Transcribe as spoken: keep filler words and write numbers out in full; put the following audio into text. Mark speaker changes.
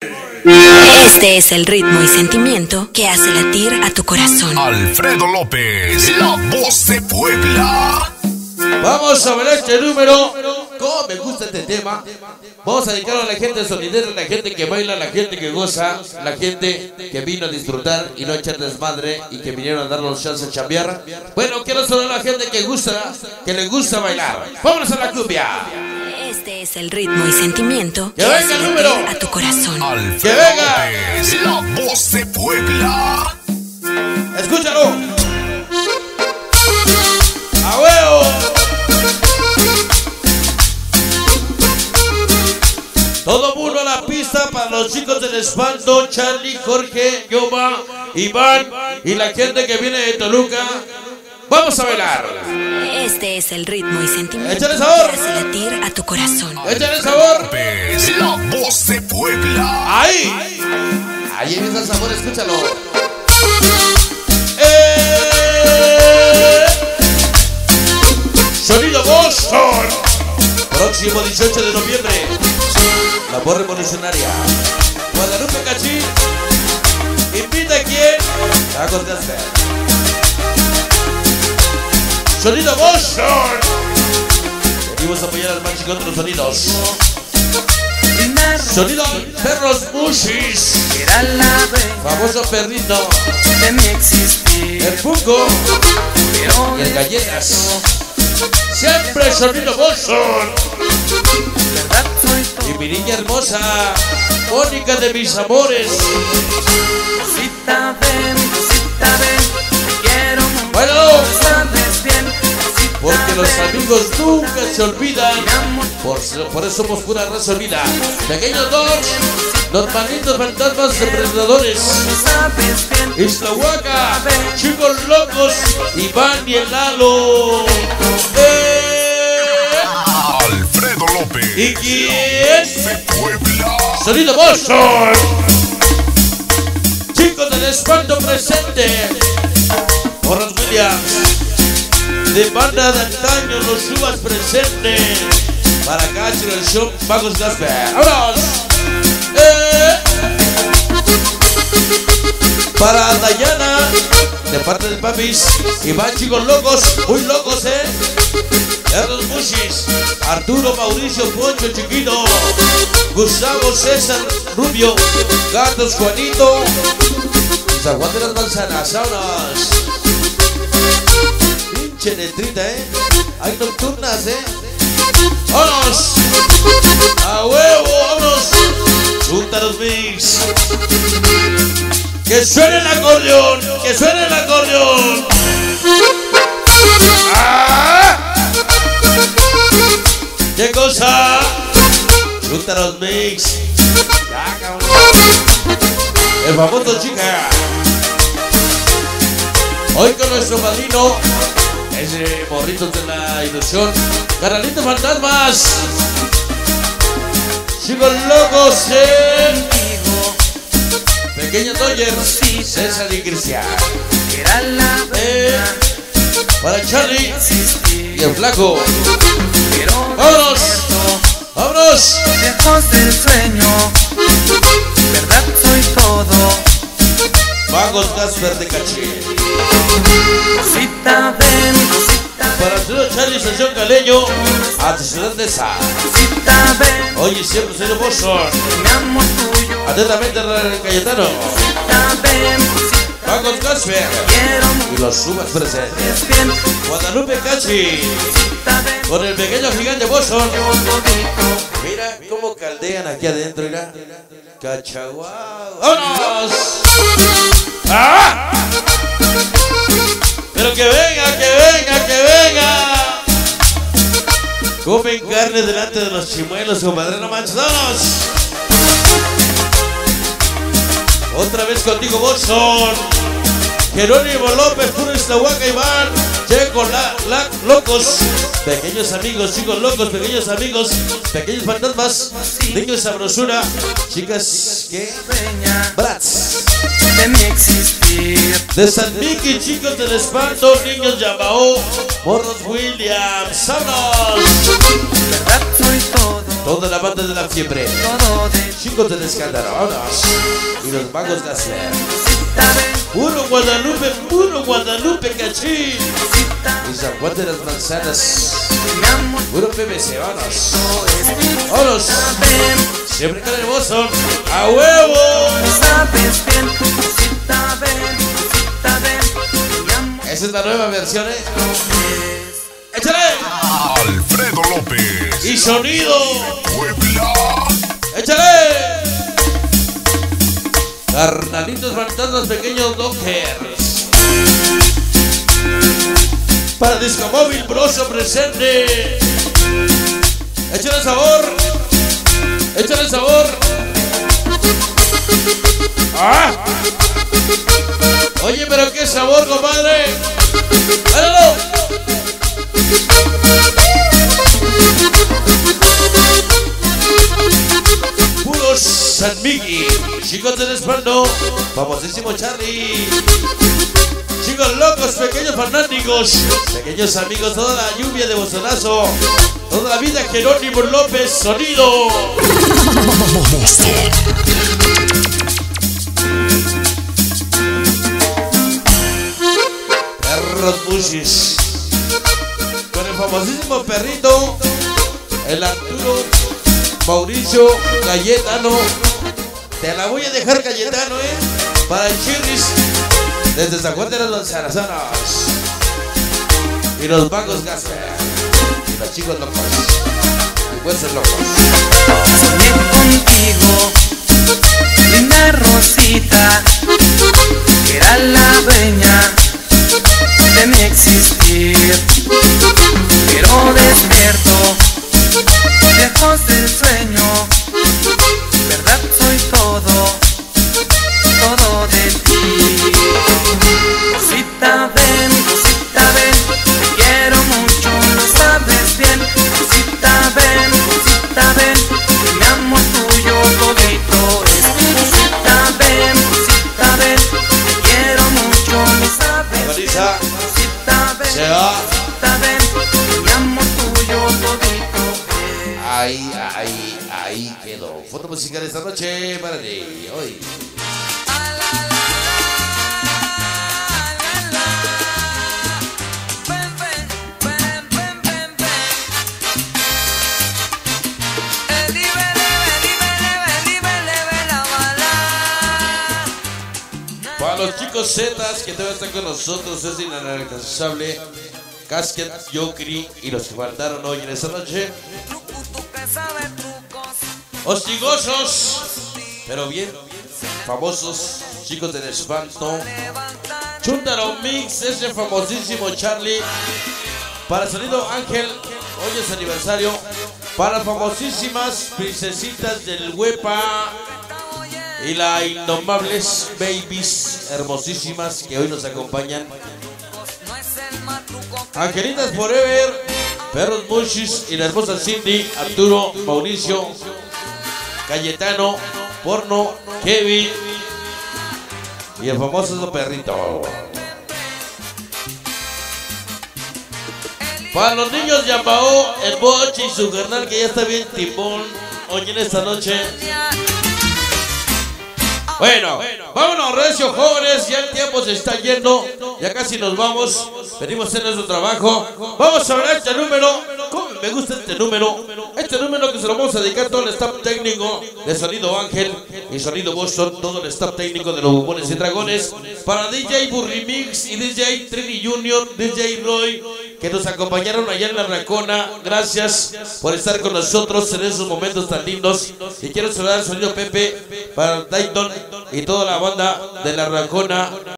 Speaker 1: Este es el ritmo y sentimiento que hace latir a tu corazón.
Speaker 2: Alfredo López, la voz de Puebla.
Speaker 3: Vamos a ver este número. Cómo me gusta este tema. Vamos a dedicarlo a la gente solidera, a la gente que baila, a la gente que goza, la gente que vino a disfrutar y no a echar desmadre y que vinieron a darnos chance a chambear. Bueno, quiero saludar a la gente que gusta, que le gusta bailar. Vámonos a la cumbia.
Speaker 1: Este es el ritmo y sentimiento
Speaker 3: que,
Speaker 1: que
Speaker 3: venga
Speaker 1: hace
Speaker 3: el número
Speaker 1: latir a tu corazón.
Speaker 2: Alfredo
Speaker 3: que venga
Speaker 2: López, la voz de Puebla.
Speaker 3: Escúchalo. A huevo. Todo mundo a la pista para los chicos del Espanto, Charlie, Jorge, Yoma, Iván y la gente que viene de Toluca. Vamos a bailar.
Speaker 1: Este es el ritmo y sentimiento
Speaker 3: Échale sabor.
Speaker 1: que hace latir a tu corazón.
Speaker 3: Échale sabor.
Speaker 2: López, la voz de Puebla.
Speaker 3: Ahí. Ahí empieza el sabor, escúchalo. Eh. Sonido Boston. Próximo dieciocho de noviembre. La voz revolucionaria. Guadalupe Cachín. Invita a quien. Tacos de Asper. Sonido Boston. Venimos a apoyar al más chicón de los sonidos. Sonido Perros Mushis. Famoso perrito
Speaker 4: de mi existir.
Speaker 3: El Funko y el Galletas. Siempre sonido Boston. Y mi niña hermosa, Mónica de mis amores.
Speaker 4: Cosita ven, cosita ven, te quiero mucho,
Speaker 3: Bueno,
Speaker 4: sabes bien. Cosita
Speaker 3: porque los
Speaker 4: ven,
Speaker 3: amigos nunca se olvidan.
Speaker 4: mi amor,
Speaker 3: Por, por eso somos pura raza unida. Pequeños dos, los malditos fantasmas depredadores.
Speaker 4: sabes bien.
Speaker 3: Islahuaca, chicos locos, Iván y el Lalo. ¡Eh!
Speaker 2: Alfredo López,
Speaker 3: ¿Y quién?
Speaker 2: de Puebla.
Speaker 3: Sonido Boston. Chicos del Espanto presente. Morros Williams. De banda de antaño, los subas presente. Para acá, el show, Vagos Gasper. ¡Vámonos! ¡Eh! Para Dayana, de parte del Papis. Iván, chicos locos, muy locos, eh. Carlos Mushis, Arturo, Mauricio, Poncho, Chiquito, Gustavo, César, Rubio, Gatos, Juanito, San Juan de las Manzanas. ¡Vámonos! Pinche letrita, eh. Hay nocturnas, eh. ¡Vámonos! ¡A huevo! ¡Vámonos! ¡Junta los mix! ¡Que suene el acordeón! ¡Que suene el acordeón! ¡Ah! ¡Qué cosa! ¡Junta los mix! ¡Ya, cabrón! El famoso Chica. Hoy con nuestro padrino, ese morrito de la ilusión, Carnalitos Fantasmas. Chicos locos, eh. Pequeño Dodger, César y Cristian.
Speaker 4: Era la
Speaker 3: Eh, para Charlie y el Flaco.
Speaker 4: pero
Speaker 3: ¡Vámonos! ¡Vámonos!
Speaker 4: lejos del sueño, verdad soy todo.
Speaker 3: Vagos Gasper de Caché.
Speaker 4: Cosita ven, cosita
Speaker 3: Para el señor Charlie Sanción Caleño, a tu ciudad de esa.
Speaker 4: cosita ven,
Speaker 3: Oye, siempre soy de Boston.
Speaker 4: mi amor tuyo.
Speaker 3: Atentamente, el Cayetano.
Speaker 4: Cosita ven, cosita
Speaker 3: Vagos Gasper.
Speaker 4: quiero
Speaker 3: Y
Speaker 4: mucho,
Speaker 3: los subas presentes.
Speaker 4: es bien.
Speaker 3: Guadalupe Cachi.
Speaker 4: Cosita ven,
Speaker 3: Con el pequeño gigante Boston.
Speaker 4: yo todito.
Speaker 3: Mira cómo caldean aquí adentro, mira. Cachaguao. ¡Vámonos! ¡Ah! Pero que venga, que venga, que venga. Comen carne delante de los chimuelos, compadre, no manches. ¡Vámonos! Otra vez contigo, Boston. Jerónimo López, puro Islahuaca, Iván. Checo, la, la, locos. Pequeños amigos, chicos locos, pequeños amigos, pequeños fantasmas, niños sabrosura, chicas, ¿qué? Brats.
Speaker 4: De mi existir,
Speaker 3: De San Miki, chicos del Espanto, niños Yamao, Morros Williams. ¡Vámonos!
Speaker 4: verdad soy todo.
Speaker 3: Toda la banda de la fiebre.
Speaker 4: todo de
Speaker 3: Chicos del escándalo, vámonos. Y los magos Gasler.
Speaker 4: cosita ven,
Speaker 3: Puro Guadalupe, puro Guadalupe, cachín.
Speaker 4: cosita
Speaker 3: Y San Juan de las Manzanas.
Speaker 4: mi amor,
Speaker 3: Puro P V C, vámonos.
Speaker 4: todo es
Speaker 3: Vámonos.
Speaker 4: ven,
Speaker 3: Siempre con el Boston. ¡A huevo!
Speaker 4: sabes bien, cosita ven, cosita ven, mi amor,
Speaker 3: Esa es la nueva versión, ¿eh?
Speaker 4: es
Speaker 3: ¡Échale!
Speaker 2: Alfredo López.
Speaker 3: Y sonido.
Speaker 2: Puebla.
Speaker 3: ¡Échale! Carnalitos fantasmas pequeños dockers. Para Disco Móvil Broso presente. Échale sabor. Échale sabor. ¡Ah! Oye, pero qué sabor, compadre. ¡Hágalo! Puros San Miguel, chicos del espaldo, famosísimo Charlie. Chicos locos, pequeños fanáticos, pequeños amigos, toda la lluvia de bozonazo, toda la vida Jerónimo López, sonido. Perros Bushis, con el famosísimo perrito, el Arturo Mauricio Cayetano. Te la voy a dejar, Cayetano, eh, para el Chirris, desde San Juan de las Manzanas. Y los magos Gasper, y los chicos locos, y huesos locos.
Speaker 4: soñé contigo, linda Rosita, que era la dueña de mi existir, pero despierto, lejos del sueño, verdad soy todo, todo de ti. Cosita ven, cosita ven, te quiero mucho, lo sabes bien. Cosita ven, cosita ven, mi amor tuyo todito es. Cosita ven, cosita ven, te quiero mucho, lo sabes bien.
Speaker 3: Marisa,
Speaker 4: Cosita ven,
Speaker 3: se va.
Speaker 4: cosita ven, mi amor tuyo todito es.
Speaker 3: Ahí, ahí, ahí quedó. Foto musical esta noche para ti. Hoy. Para los chicos Zetas que todavía están con nosotros, es inalcanzable. Casket, Yokri y los que faltaron hoy en esta noche. Hostigosos, pero bien famosos, chicos del espanto. Chuntaro Mix, ese famosísimo Charlie. Para Sonido Ángel, hoy es aniversario. Para famosísimas princesitas del Huepa y la Indomables Babies, hermosísimas que hoy nos acompañan. Angelitas Forever, Perros Mushis y la hermosa Cindy, Arturo, Mauricio, Cayetano, Porno, Kevin y el famoso perrito. Para los niños Yambao, el Boche y su carnal que ya está bien timbón hoy en esta noche. Bueno, vámonos recio, jóvenes, ya el tiempo se está yendo, ya casi nos vamos, venimos a hacer nuestro trabajo. Vamos a ver este número, ¿cómo me gusta este número? Este número que se lo vamos a dedicar a todo el staff técnico de Sonido Ángel y Sonido Boston, todo el staff técnico de los Bubones y Dragones, para D J Burrimix y D J Trini Junior, D J Roy, que nos acompañaron allá en la Racona. Gracias por estar con nosotros en esos momentos tan lindos. Y quiero saludar al Sonido Pepe, para Dayton y toda la banda de la Racona.